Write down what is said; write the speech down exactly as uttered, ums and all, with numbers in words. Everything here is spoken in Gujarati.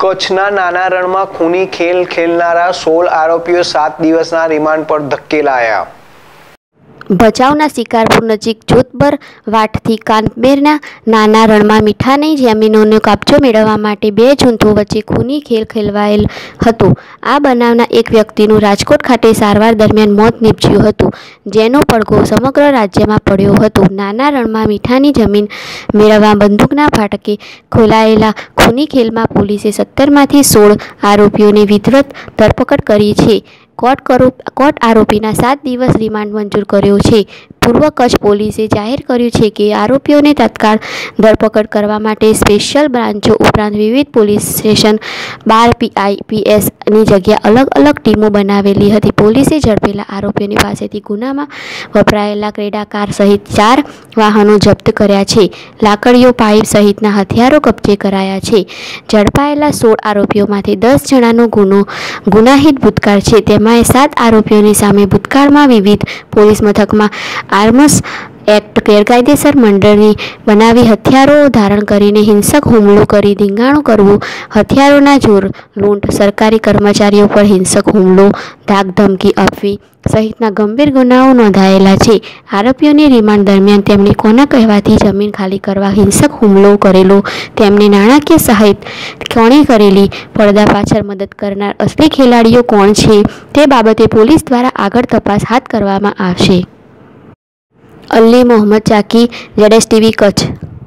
કચ્છના નાના રણમાં ખૂની ખેલ ખેલનારા સોળ આરોપીઓ સાત દિવસના રિમાન્ડ પર ધકેલાયા। ભચાઉના શિકારપુર નજીક જોતબર વાટથી કાનબેરના નાના રણમાં મીઠાની જમીનોનો કબજો મેળવવા માટે બે જૂથો વચ્ચે ખૂની ખેલ ખેલવાયેલ હતો। આ બનાવના એક વ્યક્તિનું રાજકોટ ખાતે સારવાર દરમિયાન મોત નીપજ્યું હતું, જેનો પડઘો સમગ્ર રાજ્યમાં પડ્યો હતો। નાના રણમાં મીઠાની જમીન મેળવવા બંદૂકના ફાટકે ખોલાયેલા ખૂની ખેલમાં પોલીસે સત્તરમાંથી સોળ આરોપીઓની વિધિવત ધરપકડ કરી છે। કોર્ટ કોર્ટ આરોપીના સાત દિવસ રિમાન્ડ મંજૂર કર્યો છે। પૂર્વ કચ્છ પોલીસે જાહેર કર્યું છે કે આરોપીઓને તત્કાળ ધરપકડ કરવા માટે સ્પેશિયલ બ્રાન્ચો ઉપરાંત વિવિધ પોલીસ સ્ટેશન બાર પીઆઈ પીએસની જગ્યા અલગ અલગ ટીમો બનાવેલી હતી। પોલીસે ઝડપેલા આરોપીઓની પાસેથી ગુનામાં વપરાયેલા ક્રેડા કાર સહિત ચાર વાહનો જપ્ત કર્યા છે। લાકડીઓ, પાઇપ સહિતના હથિયારો કબજે કરાયા છે। ઝડપાયેલા સોળ આરોપીઓમાંથી દસ જણાનો ગુનો ગુનાહિત ભૂતકાળ છે। તેમાં સાત આરોપીઓની સામે ભૂતકાળમાં વિવિધ પોલીસ મથકમાં આર્મ્સ એક્ટ ગેરકાયદેસર મંડળી બનાવી હથિયારો ધારણ કરીને હિંસક હુમલો કરી ધીંગાણું કરવું, હથિયારોના જોર, લૂંટ, સરકારી કર્મચારીઓ પર હિંસક હુમલો, ધાક ધમકી આપવી સહિતના ગંભીર ગુનાઓ નોંધાયેલા છે। આરોપીઓની રિમાન્ડ દરમિયાન તેમણે કોના કહેવાથી જમીન ખાલી કરવા હિંસક હુમલો કરેલો, તેમને નાણાકીય સહાય કોણે કરેલી, પડદા પાછળ મદદ કરનાર અસલી ખેલાડીઓ કોણ છે તે બાબતે પોલીસ દ્વારા આગળ તપાસ હાથ ધરવામાં આવશે। Ali Mohammad Chaki, Z S TV Kutch.